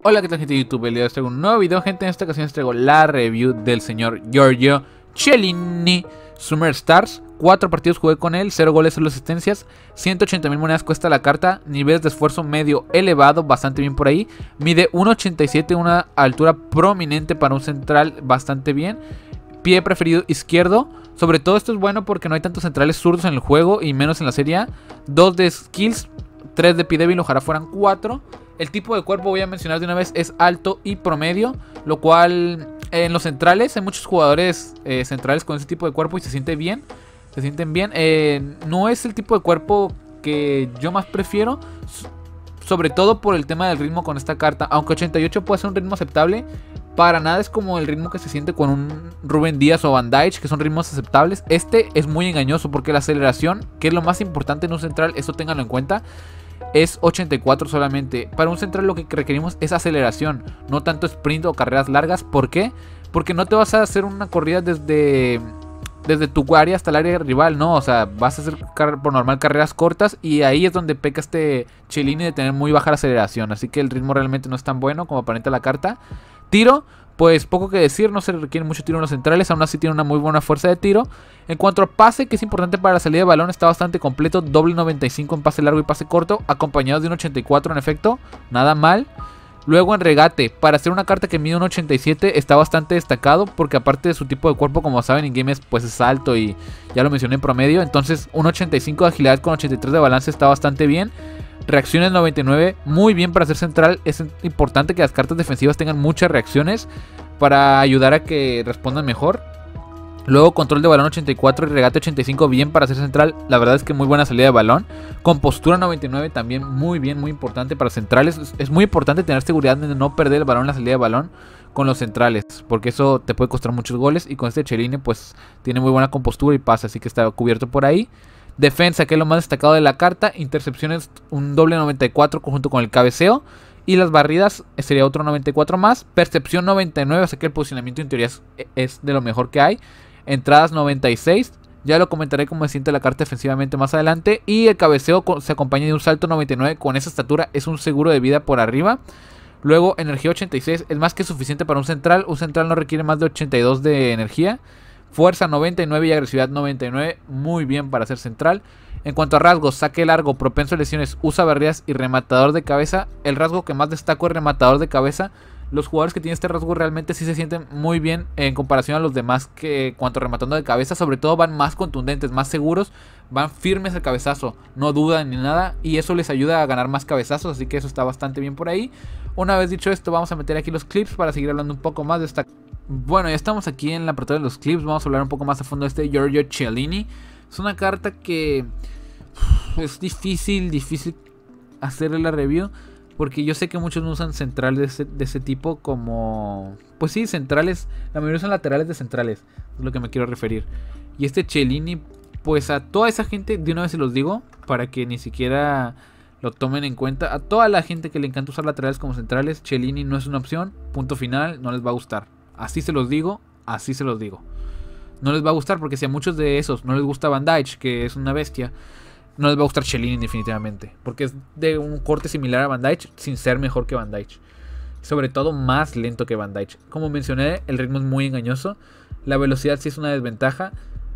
Hola, ¿qué tal, gente de YouTube? El día de hoy os traigo un nuevo video, gente. En esta ocasión os traigo la review del señor Giorgio Chiellini Summer Stars. 4 partidos jugué con él, 0 goles, 0 asistencias, 180.000 monedas cuesta la carta, niveles de esfuerzo medio elevado, bastante bien por ahí. Mide 1.87, una altura prominente para un central, bastante bien. Pie preferido izquierdo. Sobre todo esto es bueno porque no hay tantos centrales zurdos en el juego y menos en la Serie A. 2 de skills, 3 de pie débil, ojalá fueran 4. El tipo de cuerpo, voy a mencionar de una vez, es alto y promedio, lo cual en los centrales hay muchos jugadores centrales con ese tipo de cuerpo y se sienten bien. No es el tipo de cuerpo que yo más prefiero, sobre todo por el tema del ritmo con esta carta. Aunque 88 puede ser un ritmo aceptable, para nada es como el ritmo que se siente con un Rúben Díaz o Van Dijk, que son ritmos aceptables. Este es muy engañoso porque la aceleración, que es lo más importante en un central, eso ténganlo en cuenta, es 84 solamente. Para un central lo que requerimos es aceleración, no tanto sprint o carreras largas. ¿Por qué? Porque no te vas a hacer una corrida desde tu área hasta el área rival, no. O sea, vas a hacer por normal carreras cortas, y ahí es donde peca este Chiellini de tener muy baja la aceleración. Así que el ritmo realmente no es tan bueno como aparenta la carta. Tiro, pues poco que decir, no se requiere mucho tiro en los centrales, aún así tiene una muy buena fuerza de tiro. En cuanto a pase, que es importante para la salida de balón, está bastante completo, doble 95 en pase largo y pase corto, acompañado de un 84 en efecto, nada mal. Luego en regate, para hacer una carta que mide un 87 está bastante destacado, porque aparte de su tipo de cuerpo, como saben, en games pues es alto y ya lo mencioné en promedio. Entonces un 85 de agilidad con 83 de balance está bastante bien. Reacciones 99, muy bien para ser central. Es importante que las cartas defensivas tengan muchas reacciones para ayudar a que respondan mejor. Luego control de balón 84 y regate 85, bien para ser central. La verdad es que muy buena salida de balón. Compostura 99 también muy bien, muy importante para centrales. Es muy importante tener seguridad de no perder el balón en la salida de balón con los centrales, porque eso te puede costar muchos goles. Y con este Chiellini pues tiene muy buena compostura y pasa, así que está cubierto por ahí. Defensa, que es lo más destacado de la carta. Intercepciones, un doble 94 junto con el cabeceo. Y las barridas sería otro 94 más. Percepción 99, o sea que el posicionamiento en teoría es de lo mejor que hay. Entradas 96. Ya lo comentaré cómo se siente la carta defensivamente más adelante. Y el cabeceo se acompaña de un salto 99. Con esa estatura es un seguro de vida por arriba. Luego energía 86. Es más que suficiente para un central. Un central no requiere más de 82 de energía. Fuerza 99 y agresividad 99. Muy bien para ser central. En cuanto a rasgos, saque largo, propenso a lesiones, usa barridas y rematador de cabeza. El rasgo que más destaco es rematador de cabeza. Los jugadores que tienen este rasgo realmente sí se sienten muy bien en comparación a los demás, que cuanto rematando de cabeza, sobre todo van más contundentes, más seguros, van firmes al cabezazo, no dudan ni nada, y eso les ayuda a ganar más cabezazos, así que eso está bastante bien por ahí. Una vez dicho esto, vamos a meter aquí los clips para seguir hablando un poco más de esta. Bueno, ya estamos aquí en la apartado de los clips, vamos a hablar un poco más a fondo de este Giorgio Chiellini. Es una carta que es difícil hacerle la review, porque yo sé que muchos no usan centrales de ese tipo como... Pues sí, centrales, la mayoría son laterales de centrales, es lo que me quiero referir. Y este Chiellini, pues a toda esa gente, de una vez se los digo, para que ni siquiera lo tomen en cuenta. A toda la gente que le encanta usar laterales como centrales, Chiellini no es una opción, punto final, no les va a gustar. Así se los digo, así se los digo. No les va a gustar porque si a muchos de esos no les gusta Van Dijk, que es una bestia, no les va a gustar Chiellini definitivamente, porque es de un corte similar a Van Dijk sin ser mejor que Van Dijk. Sobre todo más lento que Van Dijk. Como mencioné, el ritmo es muy engañoso. La velocidad sí es una desventaja.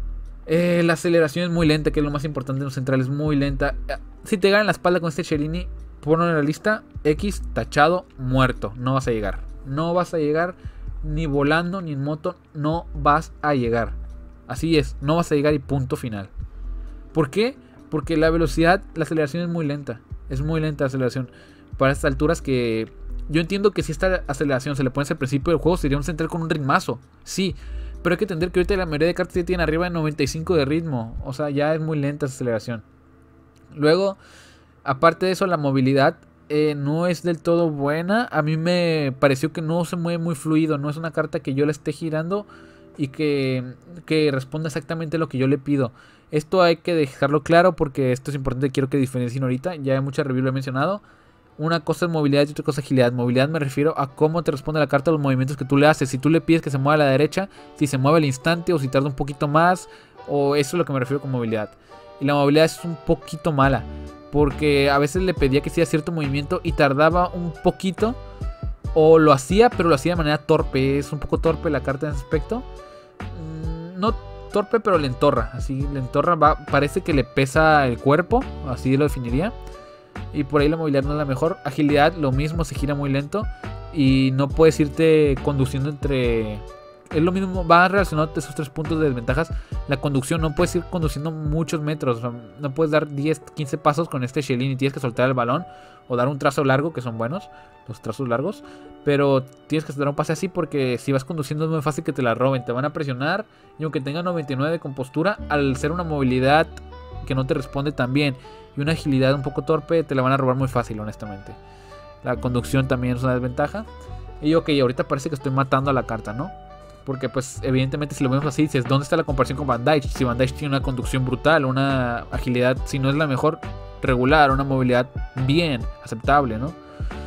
La aceleración es muy lenta, que es lo más importante en los centrales, muy lenta. Si te ganan la espalda con este Chiellini, ponlo en la lista, X, tachado, muerto. No vas a llegar. No vas a llegar ni volando ni en moto, no vas a llegar. Así es, no vas a llegar y punto final. ¿Por qué? Porque la velocidad, la aceleración es muy lenta. Es muy lenta la aceleración para estas alturas, que yo entiendo que si esta aceleración se le pone al principio del juego sería un central con un ritmazo. Sí, pero hay que entender que ahorita la mayoría de cartas ya tienen arriba de 95 de ritmo. O sea, ya es muy lenta esa aceleración. Luego, aparte de eso, la movilidad no es del todo buena. A mí me pareció que no se mueve muy fluido. No es una carta que yo la esté girando y que responda exactamente lo que yo le pido. Esto hay que dejarlo claro porque esto es importante, quiero que diferencien ahorita. Ya en muchas reviews lo he mencionado. Una cosa es movilidad y otra cosa es agilidad. Movilidad me refiero a cómo te responde la carta a los movimientos que tú le haces. Si tú le pides que se mueva a la derecha, si se mueve al instante o si tarda un poquito más, o eso es lo que me refiero con movilidad. Y la movilidad es un poquito mala, porque a veces le pedía que hiciera cierto movimiento y tardaba un poquito O lo hacía, pero lo hacía de manera torpe. Es un poco torpe la carta en ese aspecto. No torpe, pero lentorra. Así, lentorra parece que le pesa el cuerpo. Así lo definiría. Y por ahí la movilidad no es la mejor. Agilidad, lo mismo, se gira muy lento. Y no puedes irte conduciendo entre... Es lo mismo, va relacionado a esos 3 puntos de desventajas. La conducción, no puedes ir conduciendo muchos metros. O sea, no puedes dar 10, 15 pasos con este Chiellini. Tienes que soltar el balón o dar un trazo largo, que son buenos los trazos largos. Pero tienes que dar un pase así, porque si vas conduciendo es muy fácil que te la roben. Te van a presionar. Y aunque tenga 99 de compostura, al ser una movilidad que no te responde tan bien y una agilidad un poco torpe, te la van a robar muy fácil, honestamente. La conducción también es una desventaja. Y ok, ahorita parece que estoy matando a la carta, ¿no? Porque pues evidentemente si lo vemos así, dices, ¿dónde está la comparación con Van Dijk? Si Van Dijk tiene una conducción brutal, una agilidad, si no es la mejor, regular, una movilidad bien, aceptable, ¿no?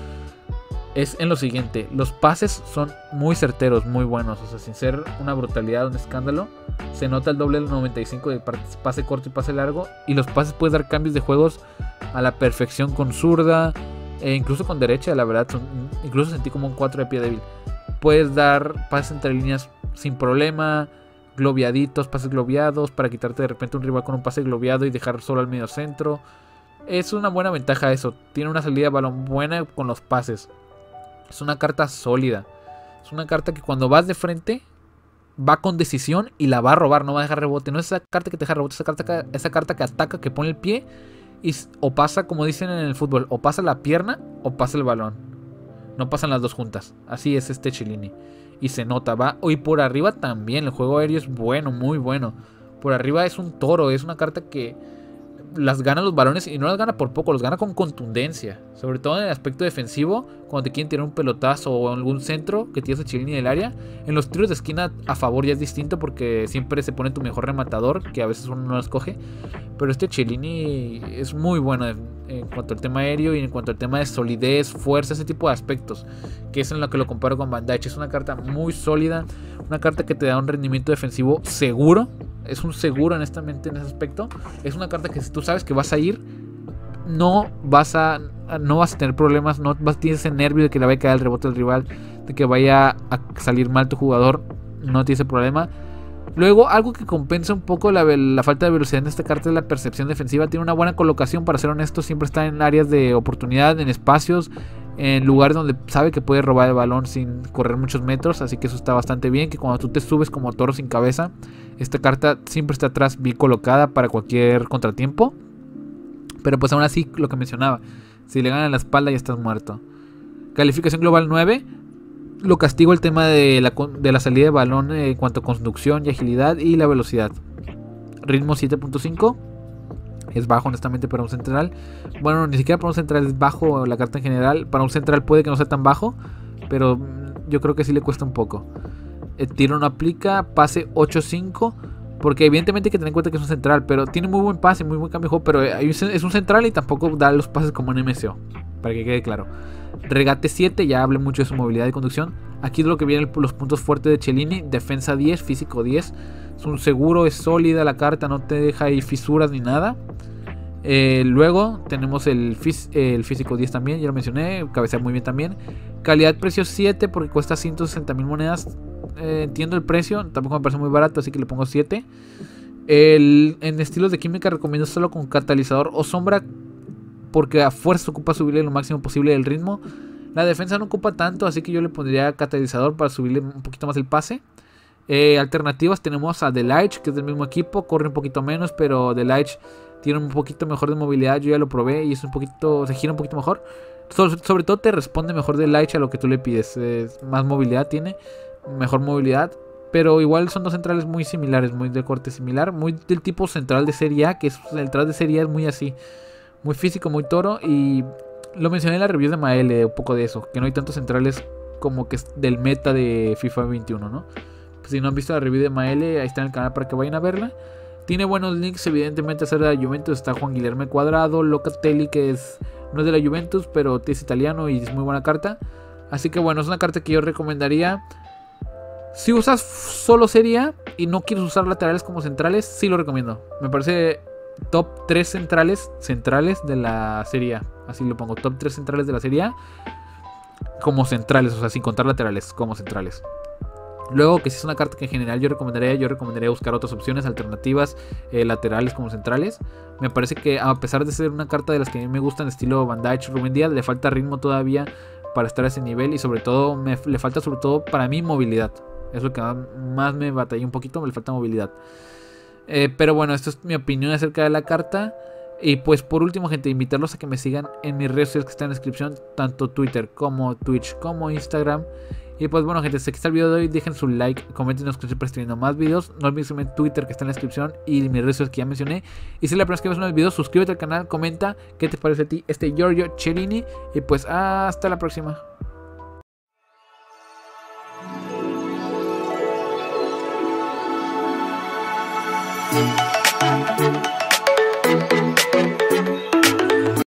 Es en lo siguiente, los pases son muy certeros, muy buenos. O sea, sin ser una brutalidad, un escándalo, se nota el doble del 95 de pase corto y pase largo. Y los pases puedes dar cambios de juegos a la perfección con zurda, e incluso con derecha, la verdad. Incluso sentí como un 4 de pie débil. Puedes dar pases entre líneas sin problema, globiaditos, pases globiados, para quitarte de repente un rival con un pase globiado y dejar solo al medio centro. Es una buena ventaja eso. Tiene una salida de balón buena con los pases. Es una carta sólida. Es una carta que cuando vas de frente va con decisión y la va a robar, no va a dejar rebote. No es esa carta que te deja rebote, esa carta que ataca, que pone el pie y o pasa, como dicen en el fútbol, o pasa la pierna o pasa el balón. No pasan las dos juntas. Así es este Chiellini. Y se nota, va. Y por arriba también. El juego aéreo es bueno, muy bueno. Por arriba es un toro. Es una carta que las gana los balones. Y no las gana por poco, los gana con contundencia. Sobre todo en el aspecto defensivo. Cuando te quieren tirar un pelotazo o algún centro que tienes a Chiellini del área. En los tiros de esquina a favor ya es distinto, porque siempre se pone tu mejor rematador, que a veces uno no lo escoge. Pero este Chiellini es muy bueno en cuanto al tema aéreo y en cuanto al tema de solidez, fuerza, ese tipo de aspectos, que es en lo que lo comparo con Van Dijk. Es una carta muy sólida, una carta que te da un rendimiento defensivo seguro. Es un seguro honestamente en ese aspecto. Es una carta que si tú sabes que vas a ir, no vas a tener problemas, no vas a tener ese nervio de que le vaya a caer el rebote del rival, de que vaya a salir mal tu jugador. No tiene ese problema. Luego, algo que compensa un poco la falta de velocidad en esta carta es la percepción defensiva. Tiene una buena colocación, para ser honesto. Siempre está en áreas de oportunidad, en espacios, en lugares donde sabe que puede robar el balón sin correr muchos metros. Así que eso está bastante bien, que cuando tú te subes como toro sin cabeza, esta carta siempre está atrás bien colocada para cualquier contratiempo. Pero pues aún así, lo que mencionaba, si le ganan la espalda ya estás muerto. Calificación global 9. Lo castigo el tema de la salida de balón en cuanto a conducción y agilidad y la velocidad. Ritmo 7.5. Es bajo honestamente para un central. Bueno, ni siquiera para un central es bajo la carta en general. Para un central puede que no sea tan bajo, pero yo creo que sí le cuesta un poco. El tiro no aplica. Pase 8.5. Porque evidentemente hay que tener en cuenta que es un central, pero tiene muy buen pase, muy buen cambio de juego. Pero es un central y tampoco da los pases como en MSO, para que quede claro. Regate 7, ya hablé mucho de su movilidad y conducción. Aquí es lo que vienen los puntos fuertes de Chiellini. Defensa 10, físico 10. Es un seguro, es sólida la carta, no te deja ahí fisuras ni nada. Luego tenemos el físico 10 también, ya lo mencioné. Cabecea muy bien también. Calidad-precio 7 porque cuesta 160,000 monedas. Entiendo el precio, tampoco me parece muy barato, así que le pongo 7. En estilos de química recomiendo solo con catalizador o sombra, porque a fuerza ocupa subirle lo máximo posible el ritmo. La defensa no ocupa tanto, así que yo le pondría catalizador para subirle un poquito más el pase. Alternativas tenemos a Delight, que es del mismo equipo, corre un poquito menos, pero Delight tiene un poquito mejor de movilidad. Yo ya lo probé y es se gira un poquito mejor. Sobre todo te responde mejor Delight a lo que tú le pides. Más movilidad tiene, mejor movilidad. Pero igual son dos centrales muy similares, muy de corte similar, muy del tipo central de Serie A, que es el central de Serie A es muy así. Muy físico, muy toro. Y lo mencioné en la review de Maele, un poco de eso, que no hay tantos centrales como que es del meta de FIFA 21, ¿no? Pues si no han visto la review de Maele, ahí está en el canal para que vayan a verla. Tiene buenos links, evidentemente, a ser de la Juventus. Está Juan Guilherme Cuadrado, Locatelli, que no es de la Juventus, pero es italiano y es muy buena carta. Así que bueno, es una carta que yo recomendaría. Si usas solo Serie A y no quieres usar laterales como centrales, sí lo recomiendo. Me parece top 3 centrales de la Serie A. Así lo pongo, top 3 centrales de la Serie A. como centrales, o sea, sin contar laterales, como centrales. Luego, que si es una carta que en general yo recomendaría buscar otras opciones alternativas, laterales como centrales. Me parece que a pesar de ser una carta de las que a mí me gustan, estilo Van Dijk, Rubén Díaz, le falta ritmo todavía para estar a ese nivel, y sobre todo le falta sobre todo para mí movilidad. Es lo que más me batallé un poquito, me le falta movilidad. Pero bueno, esto es mi opinión acerca de la carta. Y pues por último, gente, invitarlos a que me sigan en mis redes sociales que están en la descripción, tanto Twitter como Twitch como Instagram. Y pues bueno, gente, hasta aquí está el video de hoy. Dejen su like, comenten que siempre estoy viendo más videos. No olviden seguirme en Twitter, que está en la descripción, y mis redes sociales que ya mencioné. Y si es la primera vez que ves unos videos, suscríbete al canal, comenta qué te parece a ti Giorgio Chiellini. Y pues hasta la próxima. Thank you.